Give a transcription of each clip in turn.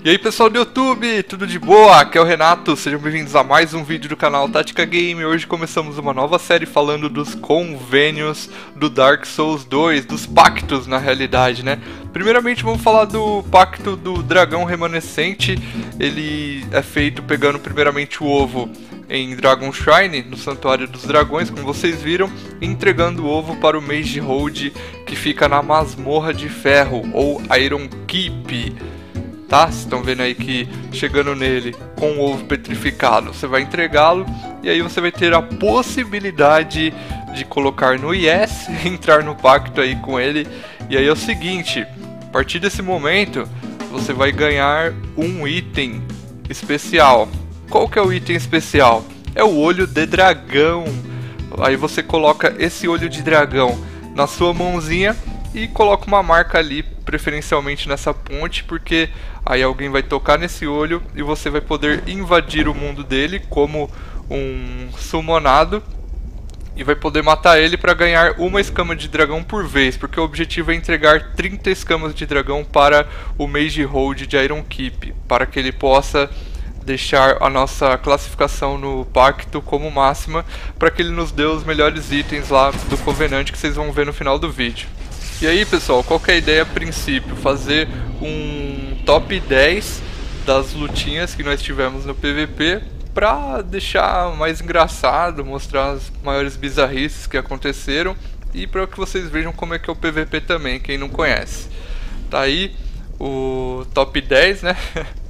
E aí pessoal do YouTube, tudo de boa? Aqui é o Renato, sejam bem-vindos a mais um vídeo do canal Tática Game. Hoje começamos uma nova série falando dos convênios do Dark Souls 2, dos pactos na realidade, né? Primeiramente vamos falar do pacto do dragão remanescente. Ele é feito pegando primeiramente o ovo em Dragon Shrine, no Santuário dos Dragões, como vocês viram, e entregando o ovo para o Mage Hold, que fica na Masmorra de Ferro, ou Iron Keep. Tá? Vocês estão vendo aí que chegando nele com o ovo petrificado, você vai entregá-lo e aí você vai ter a possibilidade de colocar no Yes, entrar no pacto aí com ele. E aí é o seguinte, a partir desse momento você vai ganhar um item especial. Qual que é o item especial? É o olho de dragão. Aí você coloca esse olho de dragão na sua mãozinha e coloca uma marca ali, preferencialmente nessa ponte, porque aí alguém vai tocar nesse olho e você vai poder invadir o mundo dele como um summonado e vai poder matar ele para ganhar uma escama de dragão por vez, porque o objetivo é entregar 30 escamas de dragão para o Mage Hold de Iron Keep, para que ele possa deixar a nossa classificação no pacto como máxima, para que ele nos dê os melhores itens lá do Covenant que vocês vão ver no final do vídeo. E aí pessoal, qual que é a ideia a princípio? Fazer um top 10 das lutinhas que nós tivemos no PVP pra deixar mais engraçado, mostrar as maiores bizarrices que aconteceram e para que vocês vejam como é que é o PVP também, quem não conhece. Tá aí o top 10, né?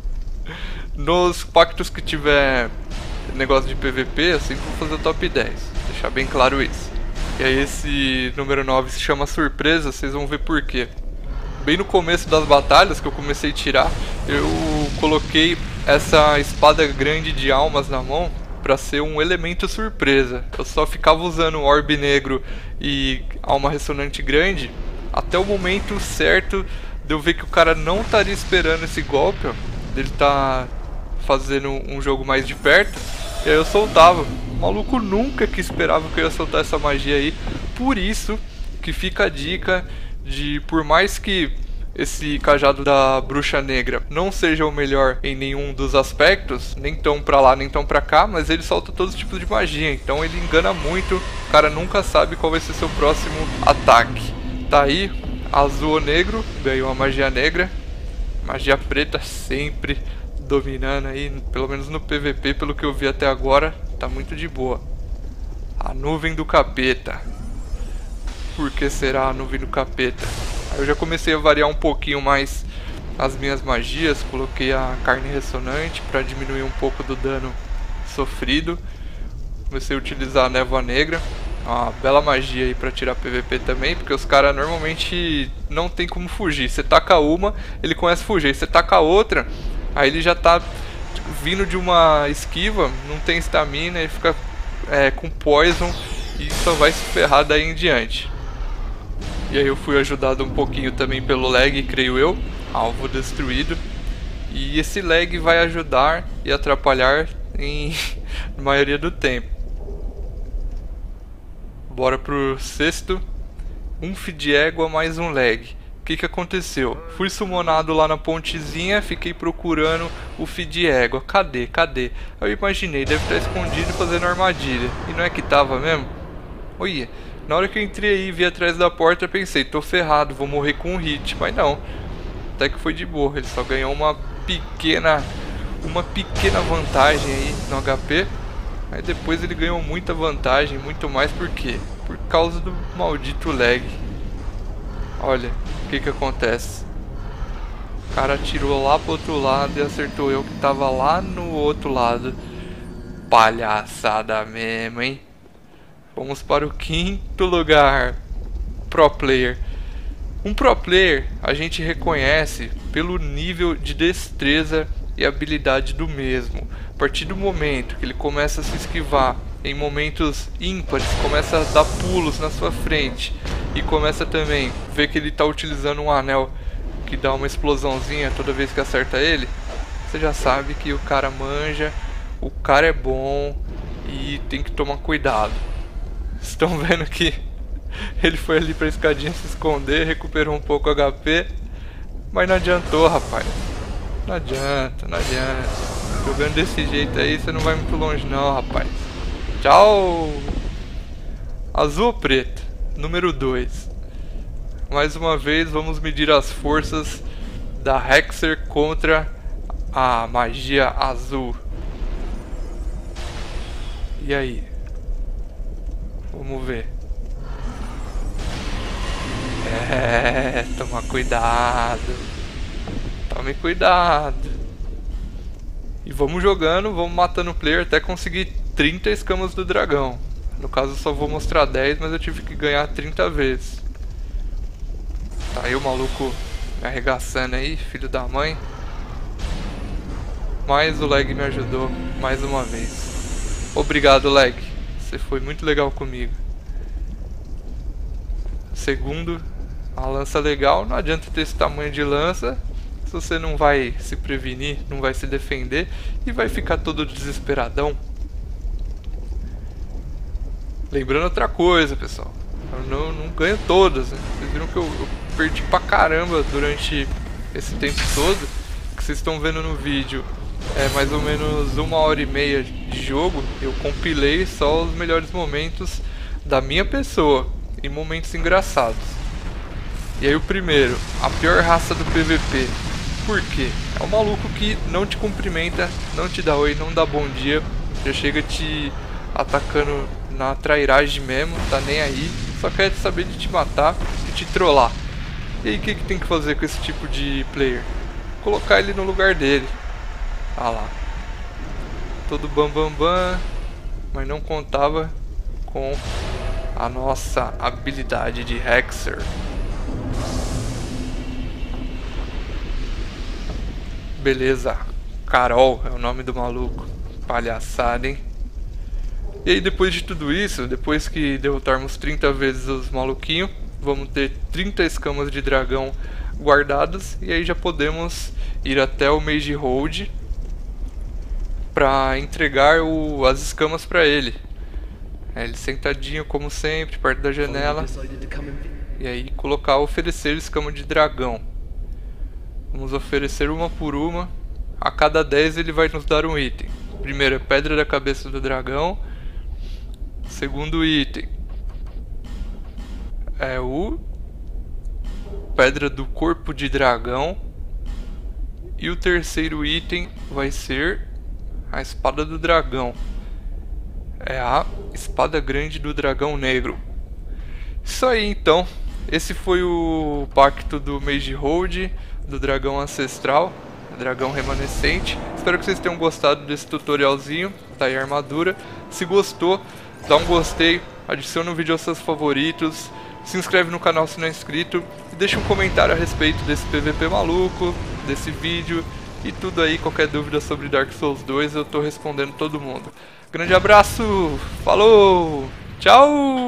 Nos pactos que tiver negócio de PVP, assim que vou fazer o top 10, deixar bem claro isso. E aí esse número 9 se chama surpresa, vocês vão ver por quê. Bem no começo das batalhas que eu comecei a tirar, eu coloquei essa espada grande de almas na mão para ser um elemento surpresa. Eu só ficava usando orbe negro e alma ressonante grande até o momento certo de eu ver que o cara não estaria esperando esse golpe, ó. Ele tá fazendo um jogo mais de perto, e aí eu soltava. O maluco nunca que esperava que eu ia soltar essa magia aí. Por isso que fica a dica de, por mais que esse cajado da bruxa negra não seja o melhor em nenhum dos aspectos, nem tão pra lá nem tão pra cá, mas ele solta todos os tipos de magia, então ele engana muito, o cara nunca sabe qual vai ser seu próximo ataque. Tá aí, azul ou negro, ganhou a magia negra, magia preta sempre dominando aí, pelo menos no PVP, pelo que eu vi até agora, tá muito de boa. A nuvem do capeta. Por que será a nuvem do capeta? Aí eu já comecei a variar um pouquinho mais as minhas magias, coloquei a carne ressonante para diminuir um pouco do dano sofrido. Comecei a utilizar a névoa negra, uma bela magia aí para tirar PVP também, porque os caras normalmente não tem como fugir. Você taca uma, ele começa a fugir, você taca outra, aí ele já tá vindo de uma esquiva, não tem estamina, ele fica com poison e só vai se ferrar daí em diante. E aí eu fui ajudado um pouquinho também pelo lag, creio eu, alvo destruído. E esse lag vai ajudar e atrapalhar na maioria do tempo. Bora pro sexto. Um feed égua mais um lag. O que aconteceu? Fui summonado lá na pontezinha, fiquei procurando o feed égua. Cadê? Cadê? Eu imaginei, deve estar escondido fazendo armadilha. E não é que tava mesmo? Olha, na hora que eu entrei aí e vi atrás da porta, pensei, tô ferrado, vou morrer com um hit. Mas não, até que foi de boa, ele só ganhou uma pequena vantagem aí no HP. Aí depois ele ganhou muita vantagem, muito mais, por quê? Por causa do maldito lag. Olha, o que acontece? O cara atirou lá pro outro lado e acertou eu que tava lá no outro lado. Palhaçada mesmo, hein? Vamos para o quinto lugar. Pro Player. Um Pro Player a gente reconhece pelo nível de destreza e habilidade do mesmo. A partir do momento que ele começa a se esquivar em momentos ímpares, começa a dar pulos na sua frente e começa também a ver que ele está utilizando um anel que dá uma explosãozinha toda vez que acerta ele, você já sabe que o cara manja, o cara é bom e tem que tomar cuidado. Estão vendo que ele foi ali pra escadinha se esconder, recuperou um pouco HP, mas não adiantou, rapaz. Não adianta, não adianta. Jogando desse jeito aí, você não vai muito longe não, rapaz. Tchau! Azul ou preto? Número 2. Mais uma vez, vamos medir as forças da Hexer contra a magia azul. E aí? Vamos ver. Toma cuidado. Tome cuidado. E vamos jogando, vamos matando o player até conseguir 30 escamas do dragão. No caso eu só vou mostrar 10, mas eu tive que ganhar 30 vezes. Tá aí o maluco me arregaçando aí, filho da mãe. Mas o lag me ajudou mais uma vez. Obrigado, lag. Você foi muito legal comigo. Segundo, uma lança legal. Não adianta ter esse tamanho de lança se você não vai se prevenir, não vai se defender e vai ficar todo desesperadão. Lembrando outra coisa, pessoal. Eu não ganho todas, né? Vocês viram que eu perdi pra caramba durante esse tempo todo. Que vocês estão vendo no vídeo é mais ou menos 1h30 de jogo. Eu compilei só os melhores momentos da minha pessoa e momentos engraçados. E aí o primeiro, a pior raça do PVP. Por quê? É um maluco que não te cumprimenta, não te dá oi, não dá bom dia. Já chega te atacando na trairagem mesmo, tá nem aí. Só quer saber de te matar e te trollar. E aí o que tem que fazer com esse tipo de player? Colocar ele no lugar dele. Ah lá. Todo bam, mas não contava com a nossa habilidade de Hexer. Beleza, Carol é o nome do maluco. Palhaçada, hein? E aí depois de tudo isso, depois que derrotarmos 30 vezes os maluquinhos, vamos ter 30 escamas de dragão guardadas. E aí já podemos ir até o Mage Hold pra entregar as escamas pra ele. Ele sentadinho como sempre, perto da janela. E aí colocar oferecer escama de dragão. Vamos oferecer uma por uma. A cada 10 ele vai nos dar um item. Primeiro é pedra da cabeça do dragão. Segundo item é o pedra do corpo de dragão. E o terceiro item vai ser a espada do dragão. É a espada grande do dragão negro. Isso aí então. Esse foi o pacto do Mage Hold, do dragão ancestral, dragão remanescente. Espero que vocês tenham gostado desse tutorialzinho. Tá aí a armadura. Se gostou, dá um gostei, adiciona o vídeo aos seus favoritos, se inscreve no canal se não é inscrito e deixa um comentário a respeito desse PVP maluco, desse vídeo e tudo aí. Qualquer dúvida sobre Dark Souls 2 eu tô respondendo todo mundo. Grande abraço, falou, tchau!